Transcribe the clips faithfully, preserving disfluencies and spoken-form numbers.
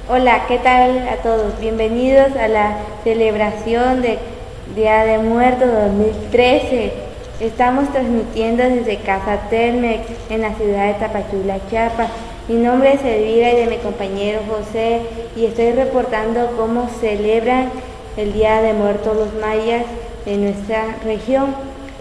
Hola, ¿qué tal a todos? Bienvenidos a la celebración de Día de Muertos dos mil trece. Estamos transmitiendo desde Casa Telmex en la ciudad de Tapachula, Chiapas. Mi nombre es Elvira y de mi compañero José y estoy reportando cómo celebran el Día de Muertos los mayas en nuestra región.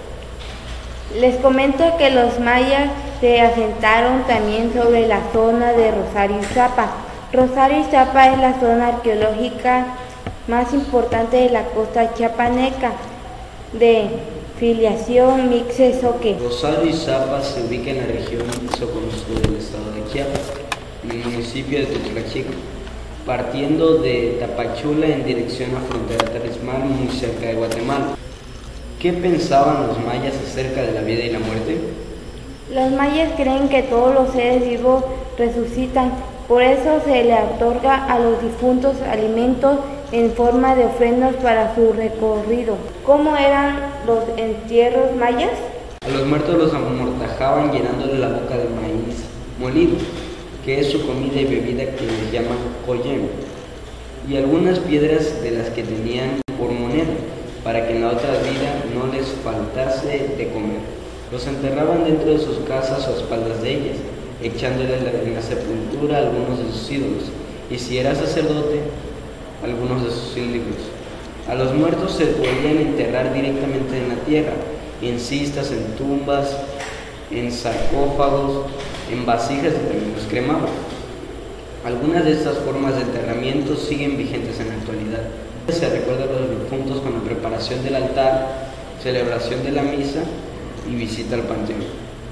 Les comento que los mayas se asentaron también sobre la zona de Rosario Izapa. Rosario Izapa es la zona arqueológica más importante de la costa chiapaneca, de filiación Mixtezoque. Rosario Izapa se ubica en la región Soconusco del estado de Chiapas, en el municipio de Totlachico, partiendo de Tapachula en dirección a frontera terrestre muy cerca de Guatemala. ¿Qué pensaban los mayas acerca de la vida y la muerte? Los mayas creen que todos los seres vivos resucitan, por eso se le otorga a los difuntos alimentos en forma de ofrendas para su recorrido. ¿Cómo eran los entierros mayas? A los muertos los amortajaban llenándole la boca de maíz molido, que es su comida y bebida que les llaman coyem, y algunas piedras de las que tenían por moneda, para que en la otra vida no les faltase de comer. Los enterraban dentro de sus casas o a espaldas de ellas, echándole en la sepultura algunos de sus ídolos, y si era sacerdote, algunos de sus ídolos. A los muertos se podían enterrar directamente en la tierra, en cistas, en tumbas, en sarcófagos, en vasijas, y también los cremaban. Algunas de estas formas de enterramiento siguen vigentes en la actualidad. Se recuerda a los difuntos con la preparación del altar, celebración de la misa y visita al panteón.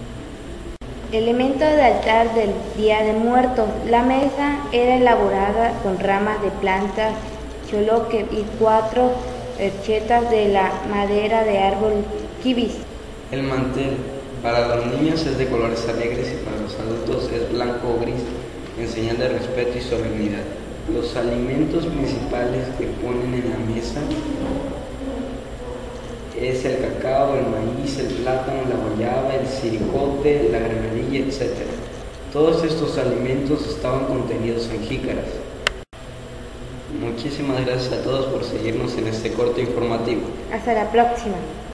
Elemento de altar del Día de Muertos. La mesa era elaborada con ramas de plantas choloque y cuatro perchetas de la madera de árbol quibis. El mantel para los niños es de colores alegres y para los adultos es blanco o gris, en señal de respeto y solemnidad. Los alimentos principales que ponen en la mesa es el cacao, el maíz, el plátano, la guayaba, el siricote, la granadilla, etcétera. Todos estos alimentos estaban contenidos en jícaras. Muchísimas gracias a todos por seguirnos en este corte informativo. Hasta la próxima.